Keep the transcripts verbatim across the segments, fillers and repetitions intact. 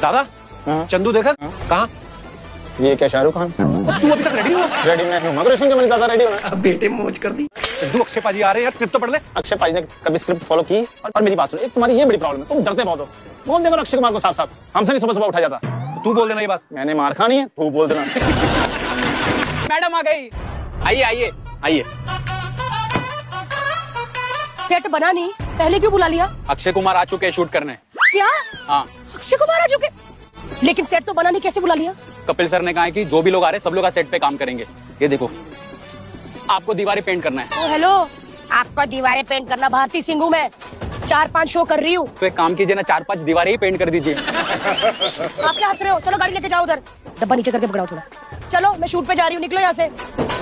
दादा चंदू देखा? कहाँ? ये क्या शाहरुख खान? तू अभी तक रेडी हो? रेडी मैं हूँ मगर इसमें ज्यादा रेडी होना। अब बेटे मौज कर दी। चंदू अक्षय पाजी आ रहे हैं यार, स्क्रिप्ट तो पढ़ ले। अक्षय पाजी ने कभी स्क्रिप्ट फॉलो की? और, और मेरी बात सुनो, एक तुम्हारी ये बड़ी प्रॉब्लम है, तुम डरते बहुत हो। बोल देगा अक्षय कुमार को साथ साथ, हमसे नहीं सुबह सुबह उठा जाता। तू बोल देना ये बात। मैंने मार खानी है, तू बोल देना। मैडम आ गई, आइए आइए आइए। सेट बना नहीं, पहले क्यों बुला लिया? अक्षय कुमार आ चुके हैं शूट करने। क्या? हाँ। अक्षय कुमार आ चुके? लेकिन सेट तो बना नहीं, कैसे बुला लिया? कपिल सर ने कहा है कि जो भी लोग आ रहे हैं सब लोग आज सेट पे काम करेंगे। ये देखो, आपको दीवारें पेंट करना है। ओ हेलो, आपका दीवारें पेंट करना भारती सिंह हूँ मैं, चार पांच शो कर रही हूँ। तो एक काम कीजिए ना, चार पांच दीवारें ही पेंट कर दीजिए। आप क्या हंस रहे हो? चलो गाड़ी लेके जाओ उधर, डब्बा नीचे करके पकड़ाओ थोड़ा। चलो मैं शूट पे जा रही हूँ, निकलो यहाँ से।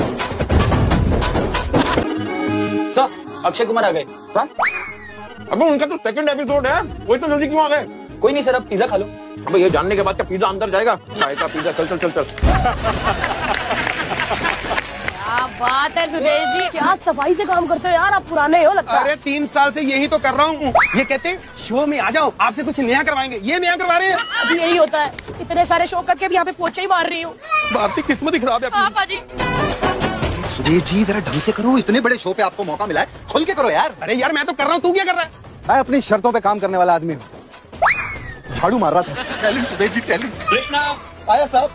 सर अक्षय कुमार आ गए। अबे उनका तो सेकंड एपिसोड है, वही तो जल्दी क्यों आ गए? कोई नहीं सर, अब पिज्जा खा लो। अबे ये जानने के बाद क्या पिज्जा अंदर जाएगा? खाएगा पिज्जा, चल चल चल चल। क्या बात है सुदेश जी, क्या सफाई से काम करते हो यार, आप पुराने हो लगता है। अरे तीन साल से यही तो कर रहा हूँ। ये कहते शो में आ जाओ, आपसे कुछ नया करवाएंगे, ये नया करवा रहे हैं। जी यही होता है, इतने सारे शो करके भी यहाँ पे पोछे ही मार रही हूँ। भारती किस्मत ही खराब है हाँ पाजी। सुदेश जी जरा ढंग से करो, इतने बड़े शो पे आपको मौका मिला है, खुल के करो यार। अरे यार मैं तो कर रहा हूँ, तू क्या कर रहा है? मैं अपनी शर्तों पे काम करने वाला आदमी हूँ, झाड़ू मार रहा था। Talent Sudesh ji, talent. कृष्णा आया साहब।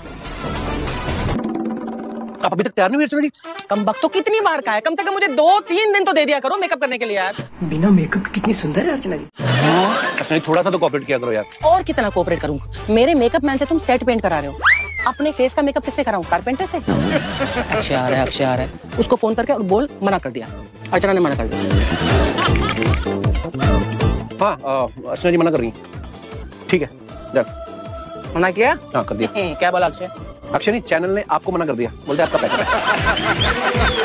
आप अभी तक तैयार नहीं हुए? कम वक्त तो कितनी बार का है, कम से कम मुझे दो तीन दिन तो दे दिया करो मेकअप करने के लिए यार। बिना मेकअप कितनी सुंदर है अर्चना जी। अच्छा थोड़ा सा तो कोऑपरेट किया करो यार। और कितना कोऑपरेट करूँ? मेरे मेकअप मैन से तुम सेट पेंट करा रहे हो, अपने फेस का मेकअप किससे कराऊं? कारपेंटर से। अक्षय आ रहा है, अक्षय आ रहा है, उसको फोन करके और बोल मना कर दिया। अर्चना ने मना कर दिया। हाँ अर्चना जी मना कर रही हैं। ठीक है जा। मना किया? हाँ कर दिया। क्या बोला अक्षय? अक्षय नहीं, चैनल ने आपको मना कर दिया, बोलते आपका पैकेट है।